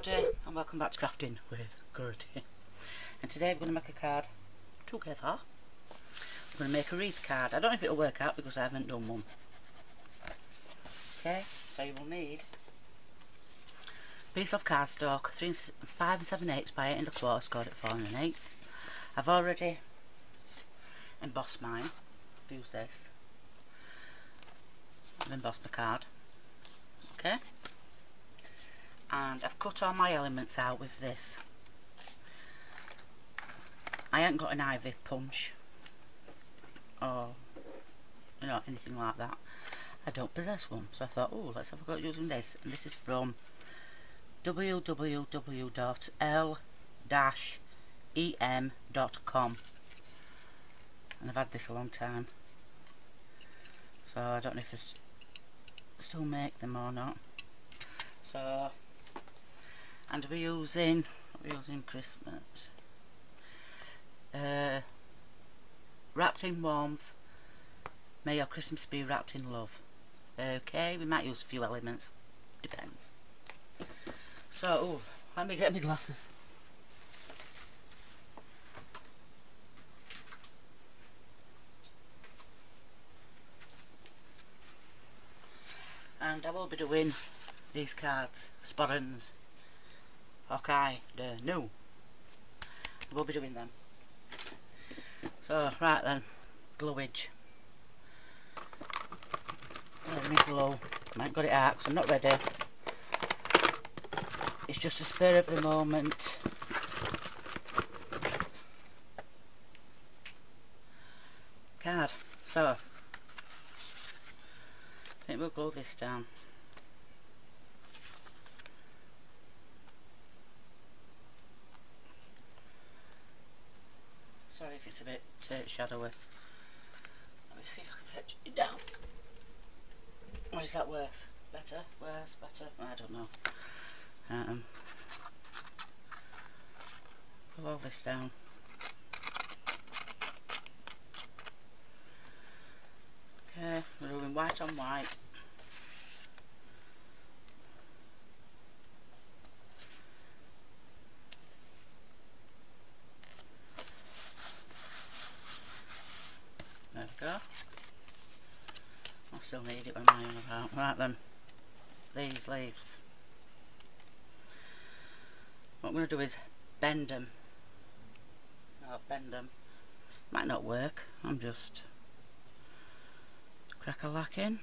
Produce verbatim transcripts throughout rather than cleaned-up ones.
everybody, and welcome back to Crafting with Gurty. And today we're going to make a card together. We're going to make a wreath card. I don't know if it'll work out because I haven't done one. Okay, so you will need a piece of cardstock, three and five and seven eighths by eight and a quarter, scored at four and an eighth. I've already embossed mine. I've used this. I've embossed my card. Okay. And I've cut all my elements out with this. I haven't got an ivy punch or you know anything like that. I don't possess one, so I thought, oh, let's have a go at using this. And this is from w w w dot l dash e m dot com, and I've had this a long time, so I don't know if they still make them or not. So, and we're using, we're using Christmas. Uh, wrapped in warmth, may your Christmas be wrapped in love. Okay, we might use a few elements, depends. So, ooh, let me get my glasses. And I will be doing these cards, sporrans, Hawkeye, the new. I will be doing them. So, right then, glowage. There's my glow. I haven't got it out because I'm not ready. It's just a spur of the moment. Card. So, I think we'll glue this down. Sorry if it's a bit uh, shadowy. Let me see if I can fetch it down. Or is that worse? Better? Worse? Better? I don't know. Um, pull all this down. Okay, we're doing white on white. There we go. I still need it when I'm on about. Right then, these leaves. What I'm going to do is bend them. I'll bend them. Might not work. I'm just crack-a-lacking.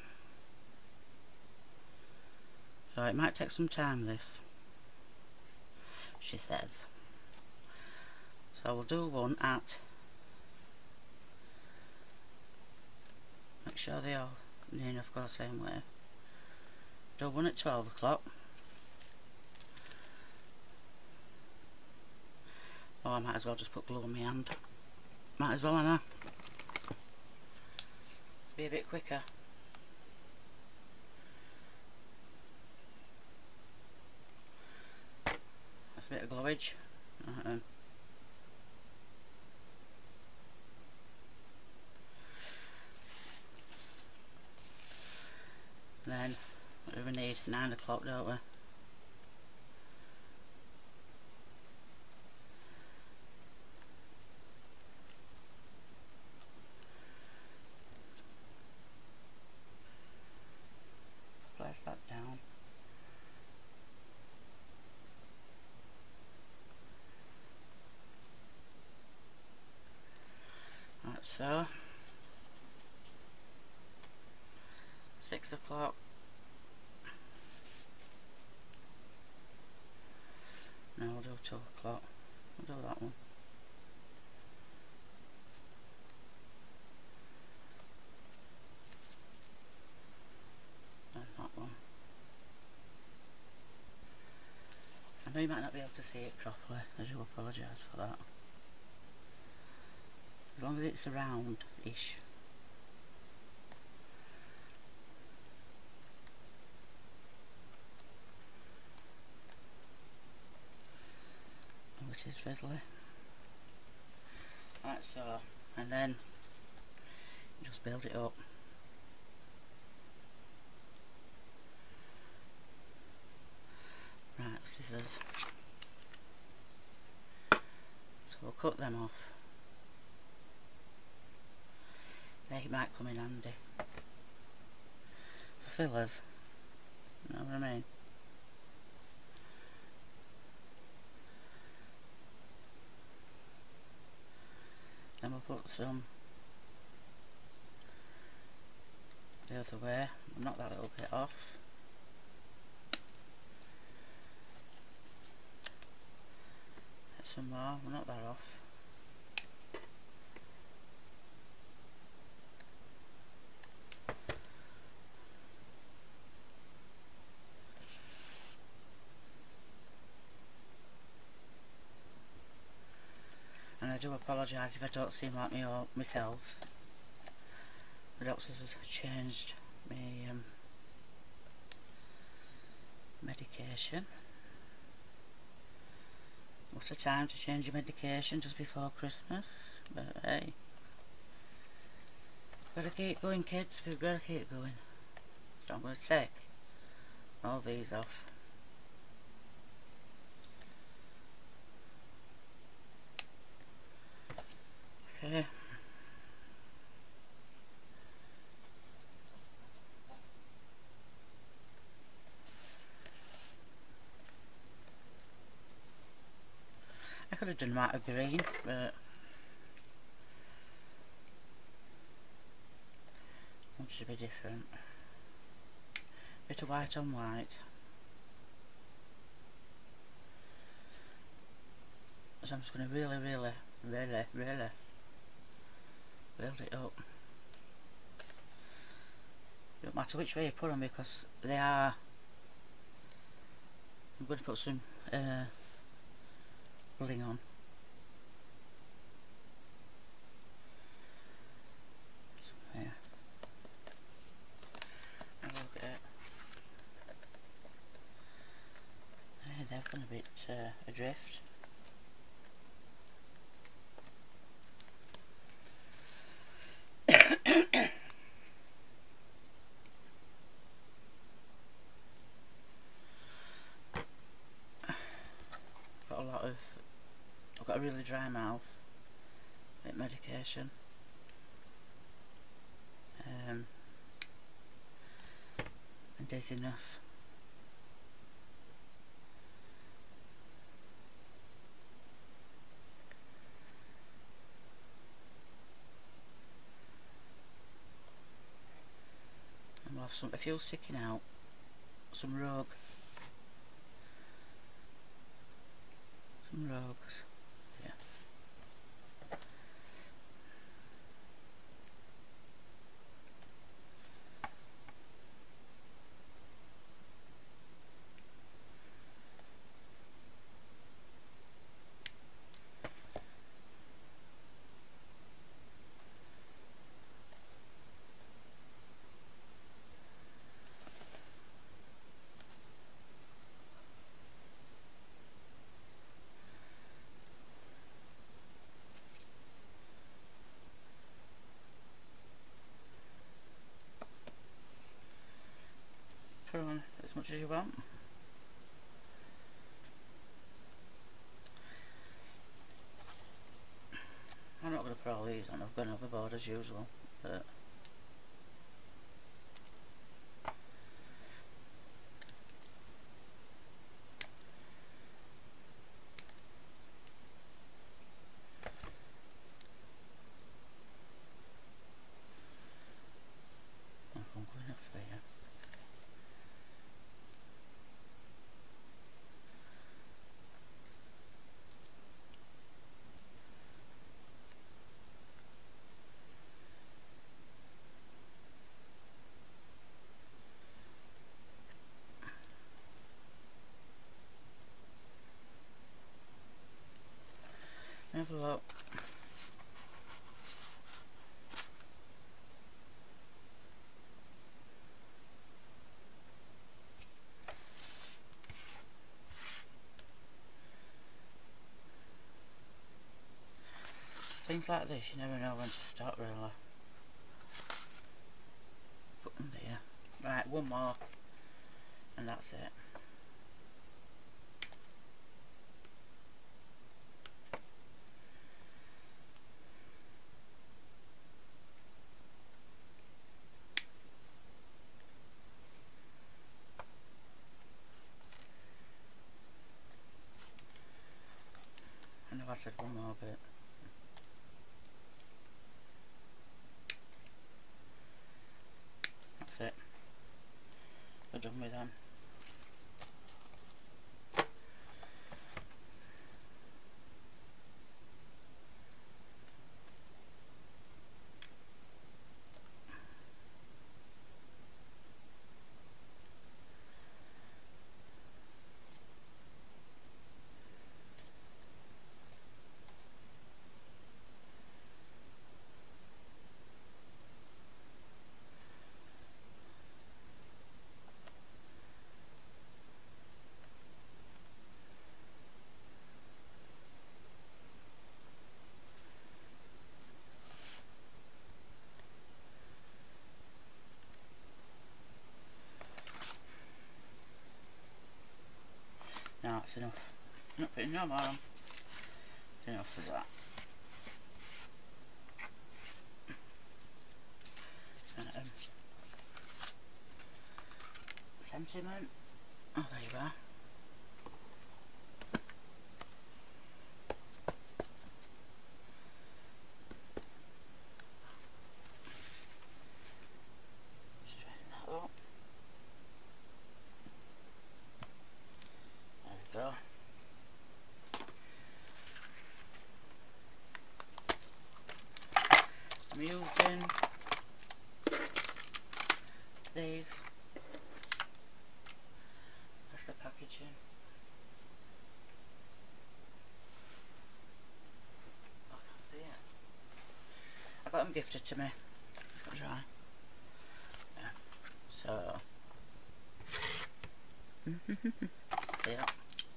So it might take some time, this, she says. So we'll do one at, make sure they all near enough go the same way. Do one at twelve o'clock. Oh, I might as well just put glue on my hand. Might as well, I know. Be a bit quicker. That's a bit of glowage. Right then. Then, what do we need? Nine o'clock, don't we? Place that down. Like so. Six o'clock. No, we'll do two o'clock. We'll do that one. And that one. I know you might not be able to see it properly. I do apologise for that. As long as it's round-ish. Oh, it is fiddly. Like so. And then just build it up. Right, scissors. So we'll cut them off. They might come in handy for fillers, you know what I mean? Then we'll put some the other way, knock that little bit off. Get some more, we'll knock that off. And I do apologise if I don't seem like me or myself. The doctors has changed my um, medication. What a time to change your medication just before Christmas, but hey, we've got to keep going, kids, we've got to keep going. So I'm going to take all these off. Okay. I could have done that of green, but it should be different. Bit of white on white. So I'm just going to really, really, really, really build it up. Don't matter which way you put them because they are. I'm going to put some uh, bling on. So, yeah. Have a look at it. Yeah, they've gone a bit uh, adrift. I've got a really dry mouth, a bit of medication, um, and dizziness. And we'll have some, a few sticking out, some rogue, some rogues. Yeah. Put on as much as you want. I'm not going to put all these on, I've gone overboard as usual, but I'm going up there. Have a look. Things like this, you never know when to stop, really. Put them there. Right, one more, and that's it. I said one more bit. That's it. We're done with them. No, it's enough. I'm not putting no more on. It's enough as that. Um, sentiment. Oh, there you are. Straighten that up. There we go. I'm using these. That's the packaging. Oh, I can't see it. I got them gifted to me. It's got dry. Yeah. So. See that?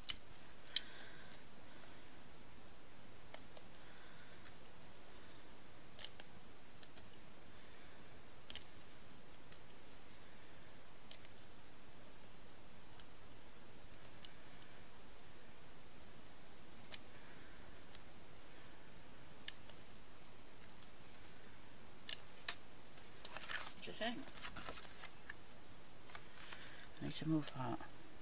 What do you think? I need to move that.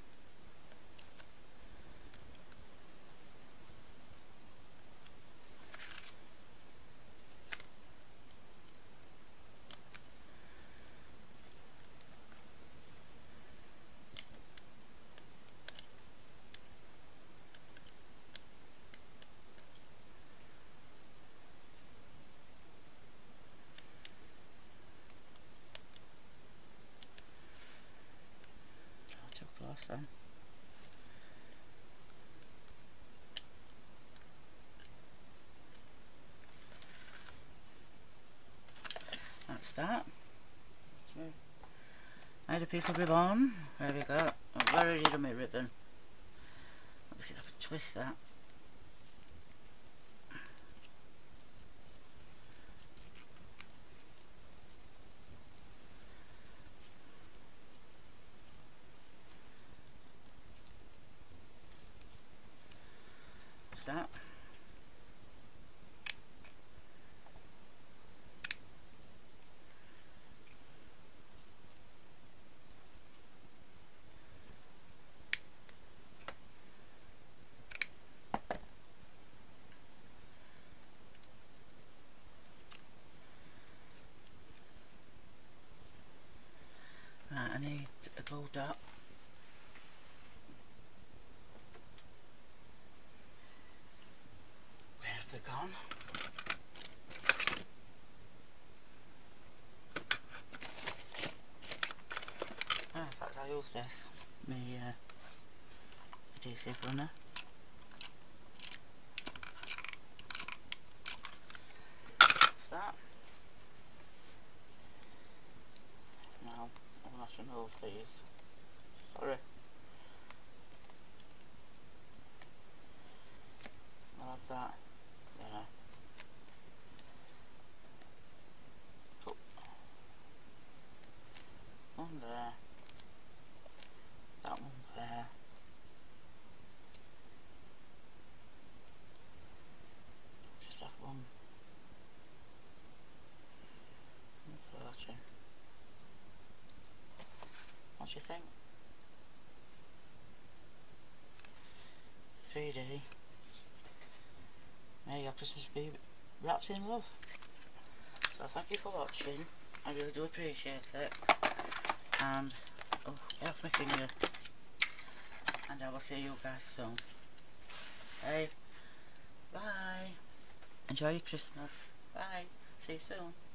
Then. That's that. So I had a piece of ribbon. There we go. I've already done my ribbon. Let me see if I can twist that. That. Right, I need a glue dot. Where have they gone? Oh, in fact, I use this, my uh, adhesive runner. That's that. Now, I'm going to have to move these. Sorry. I'll have that there. Oh. One there. That one there. Just have one. one thirty. What do you think? three D. may your Christmas be wrapped in love. So thank you for watching. I really do appreciate it. And oh, get off my finger. And I will see you guys soon. Hey, bye. Enjoy your Christmas. Bye. See you soon.